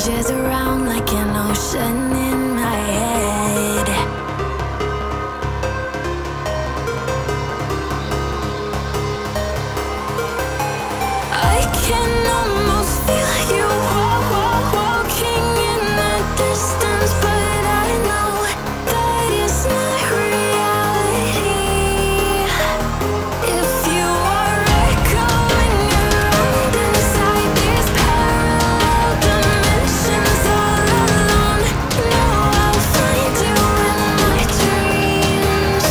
rages around like an ocean in my head. I can almost feel you walking in the distance, but I know that it's not reality. If you are echoing around inside these parallel dimensions all alone, know I'll find you in my dreams.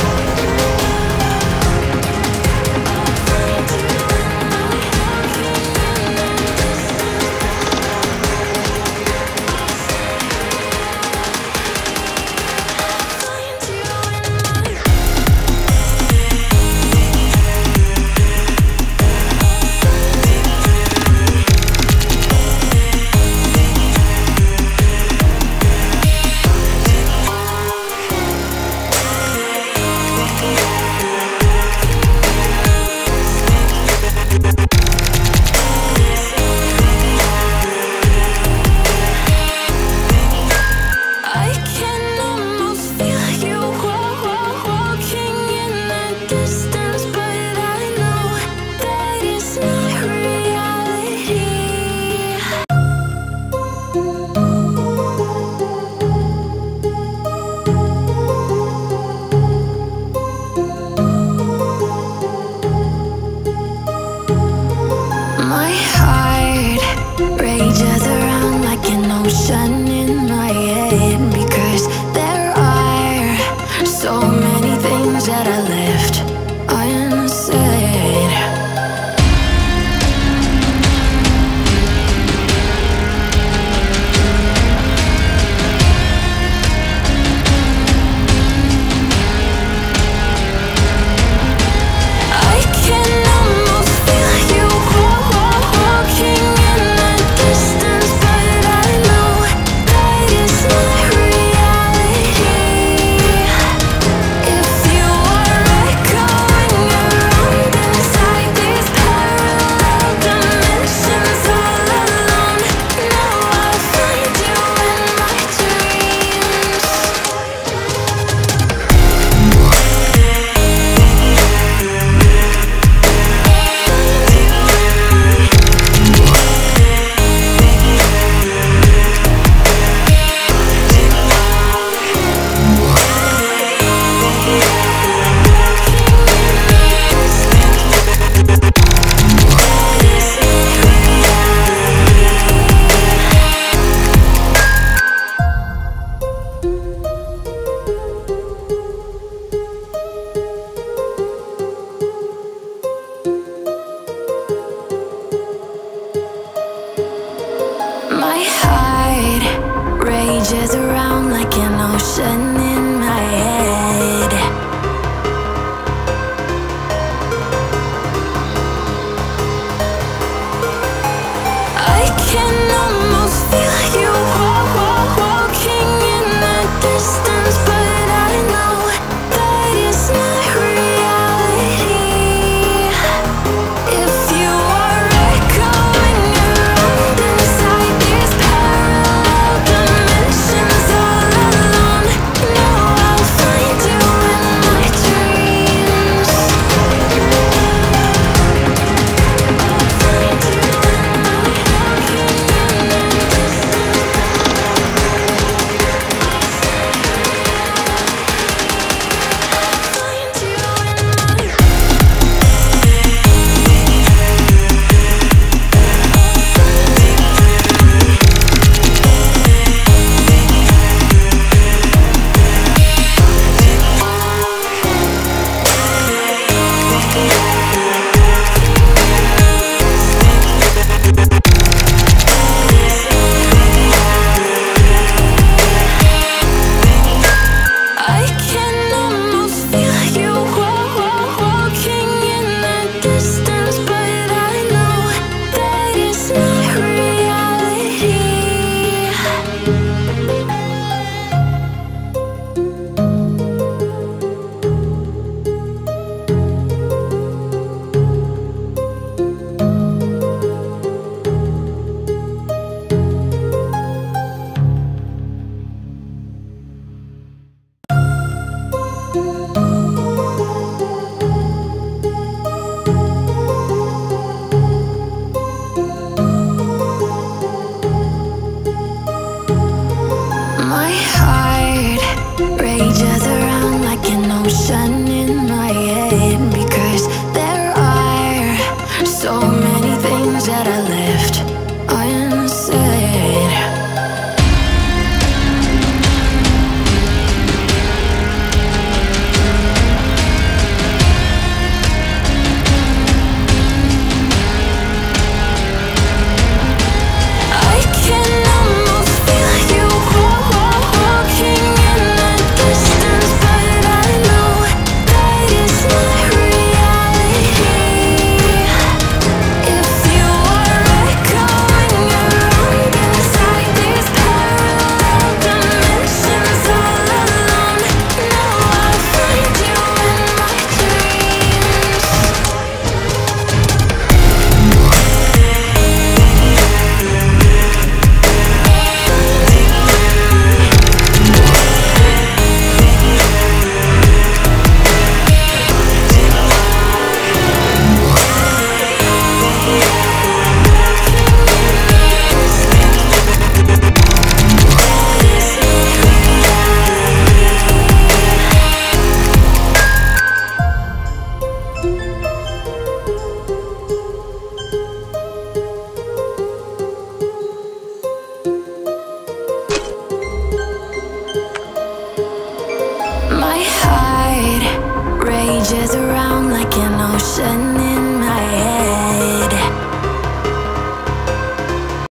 I can almost feel you walking in the distance, but I know that it's not reality. My heart rages around like an ocean in my head, because there are so many things that I left unsaid. I can almost feel you walking in the distance, but I know that it's not reality. If you are echoing around inside ocean in my head, because there are so many things that I left unsaid. I can almost feel you walking in the distance, but I know that it's not reality. If you are echoing around inside these parallel dimensions all alone, now I'll find you in my dreams. My heart rages around like an ocean